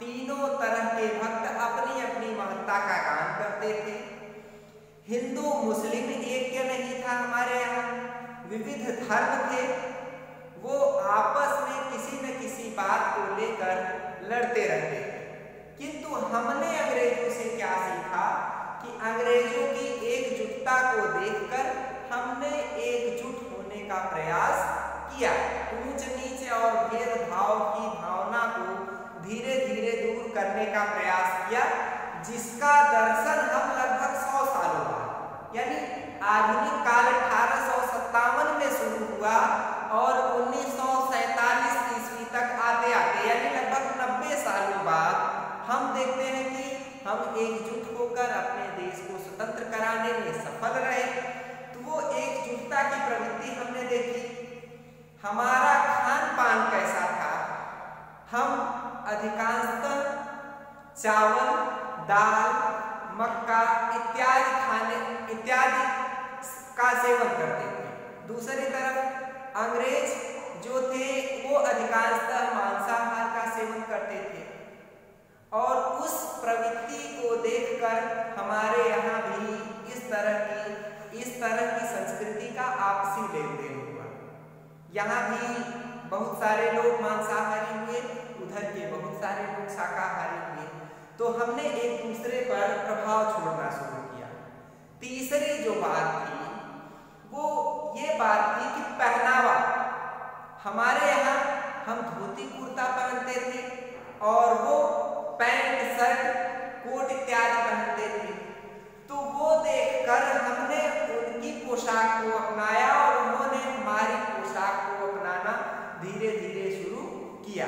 तीनों तरह के भक्त अपनी अपनी महत्ता का गान करते थे। हिंदू मुस्लिम ऐक्य नहीं था हमारे यहाँ, विविध धर्म थे, वो आपस में किसी न किसी बात को लेकर लड़ते रहते थे। किंतु हमने अंग्रेजों से क्या सीखा कि अंग्रेजों की एकजुटता को देखकर हमने एकजुट होने का प्रयास किया। ऊंच नीच और भेदभाव की भावना को धीरे धीरे दूर करने का प्रयास किया, जिसका दर्शन हम लगभग सौ सालों बाद यानी आधुनिक काल अठारह सौ सत्तावन में शुरू हुआ और उन्नीस सौ सैतालीस ईस्वी तक आते आते यानी लगभग नब्बे सालों बाद हम देखते हैं कि हम एकजुट होकर अपने देश को स्वतंत्र कराने में सफल रहे। तो वो एकजुटता की प्रवृत्ति हमने देखी। हमारा खान पान कैसा था? हम अधिकांशतः चावल, दाल, मक्का इत्यादि खाने इत्यादि का सेवन करते थे। दूसरी तरफ अंग्रेज जो थे वो अधिकांशतः मांसाहार का सेवन करते थे और उस प्रवृत्ति को देखकर हमारे यहाँ भी इस तरह की इस तरह की संस्कृति का आपसी लेन देन हुआ। यहाँ भी बहुत सारे लोग मांसाहारी हुए, उधर के बहुत सारे लोग शाकाहारी हुए, तो हमने एक दूसरे पर प्रभाव छोड़ना शुरू किया। तीसरी जो बात थी वो ये बात थी कि पहनावा। हमारे यहाँ हम धोती कुर्ता पहनते थे और वो पैंट शर्ट कोट इत्यादि पहनते थे। तो वो देखकर हमने उनकी पोशाक को अपनाया और उन्होंने हमारी पोशाक को अपनाना धीरे धीरे शुरू किया।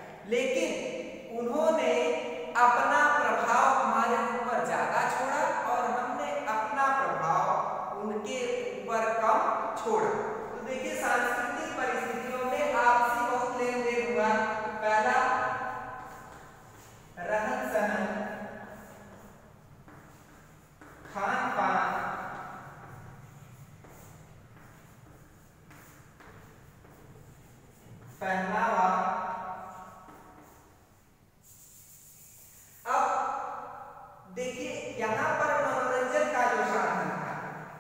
लेकिन उन्होंने अपना प्रभाव हमारे ऊपर ज्यादा छोड़ा और हमने अपना प्रभाव उनके ऊपर कम छोड़ा। तो देखिए सांस्कृतिक परिस्थितियों में आपसी बहुत लेन देन हुआ। पहला रहन सहन, खान पान, पहनावा। अब देखिए यहां पर मनोरंजन का जो साधन था,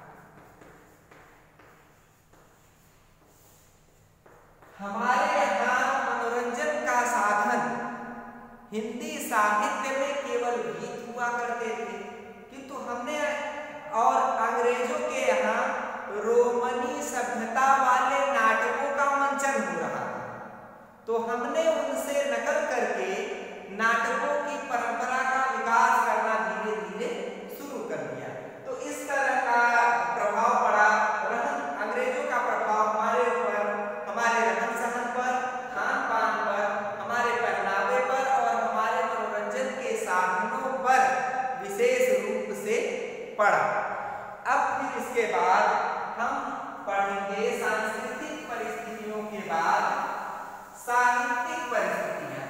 हमारे यहां मनोरंजन का साधन हिंदी साहित्य में केवल गीत हुआ करते थे, किंतु हमने और अंग्रेजों के यहाँ रोमनी सभ्यता वाले नाटकों का मंचन हो रहा था। तो हमने उनसे नकल करके नाटकों की परंपरा का विकास करना धीरे धीरे शुरू कर दिया। तो इस तरह का प्रभाव पड़ा। रहन अंग्रेजों का प्रभाव हमारे ऊपर, हमारे रहन सहन पर, खान पान पर, हमारे पहनावे पर और हमारे मनोरंजन के साधनों पर विशेष रूप से पड़ा। अब फिर इसके बाद हम पढ़ेंगे सांस्कृतिक परिस्थितियों के बाद साहित्यिक परिस्थितियां।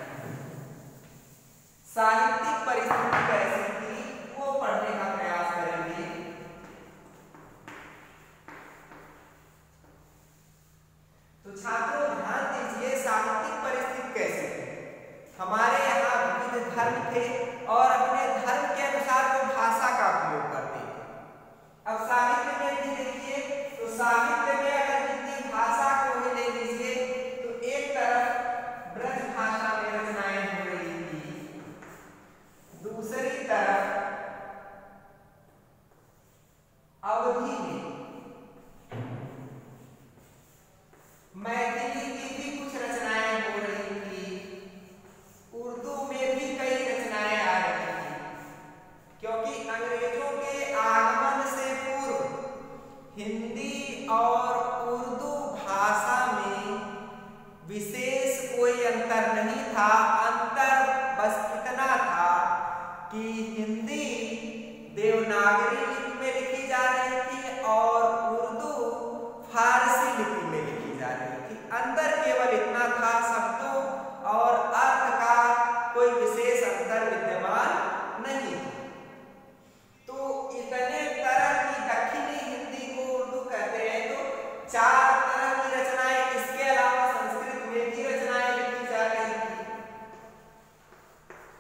साहित्यिक परिस्थिति कैसी थी वो पढ़ने का प्रयास करेंगे। तो छात्रों ध्यान दीजिए, साहित्यिक परिस्थिति कैसी थी। हमारे यहाँ विविध धर्म थे और अपने धर्म के अनुसार वो भाषा का उपयोग करते थे। अब साहित्य में भी देखिए, तो साहित्य में अगर हिंदी भाषा को ही ले लीजिए तो एक तरफ ब्रज भाषा में रचनाएं हो रही थी, दूसरी तरफ अवधी में मैथिली की भी कुछ रचनाएं हो रही थी, उर्दू में भी कई रचनाएं आ रही थी, क्योंकि अंग्रेजों के आगमन से पूर्व हिंदी और उर्दू भाषा में विशेष कोई अंतर नहीं था। अंतर बस इतना था कि हिंदी देवनागरी लिपि में लिखी जा रही थी और उर्दू फारसी लिपि में लिखी जा रही थी। अंतर केवल इतना था, शब्दों और अर्थ का कोई विशेष अंतर विद्यमान नहीं था। तो इतने तरह की दक्षिणी हिंदी को उर्दू कहते हैं, तो चार तरह की रचनाएं, इसके अलावा संस्कृत में भी रचनाएं लिखी जा रही थी।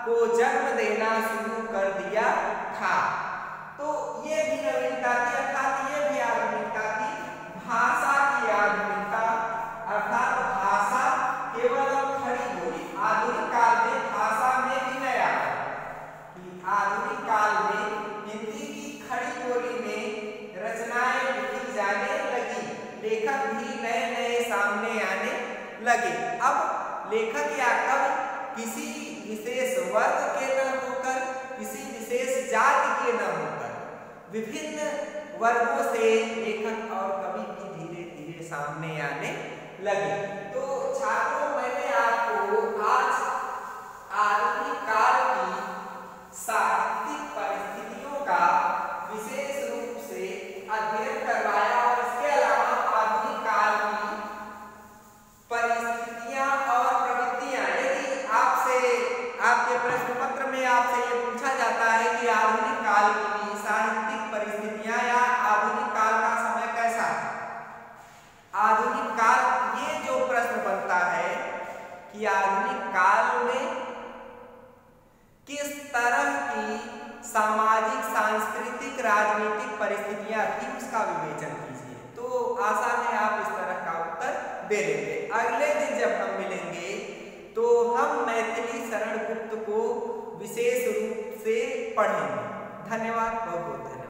को जन्म देना शुरू कर दिया था। तो ये भी नवीनता थी, अर्थात ये भी आधुनिकता थी, भाषा की आधुनिकता, अर्थात भाषा केवल अब खड़ी बोली। आधुनिक काल में भाषा में भी नया कि आधुनिक काल में हिंदी की खड़ी बोली में रचनाएं लिखी जाने लगी, लेखक भी नए नए सामने आने लगे। अब लेखक या कवि किसी विशेष वर्ग के न होकर, किसी विशेष जाति के न होकर विभिन्न वर्गों से लेखक और कवि भी धीरे धीरे सामने आने लगे। तो छात्रों, मैंने आपको आज आधुनिक काल की साहित्यिक परिस्थितियों का विशेष रूप से अध्ययन करवाया और इसके अलावा आधुनिक काल की परिस्थितियां और प्रवृत्तियां, यदि आपसे आपके प्रश्न पत्र में आपसे ये पूछा जाता है कि आधुनिक काल की साहित्यिक परिस्थितियां या आधुनिक काल का समय कैसा है, आधुनिक काल, ये जो प्रश्न बनता है कि आधुनिक काल में किस तरह की सामाजिक, सांस्कृतिक, राजनीतिक परिस्थितियां थी, उसका विवेचन कीजिए। तो आशा है आप इस तरह का उत्तर दे लेंगे। अगले दिन जब हम मिलेंगे तो हम मैथिली शरण गुप्त को विशेष रूप से पढ़ेंगे। धन्यवाद, बहुत बहुत धन्यवाद।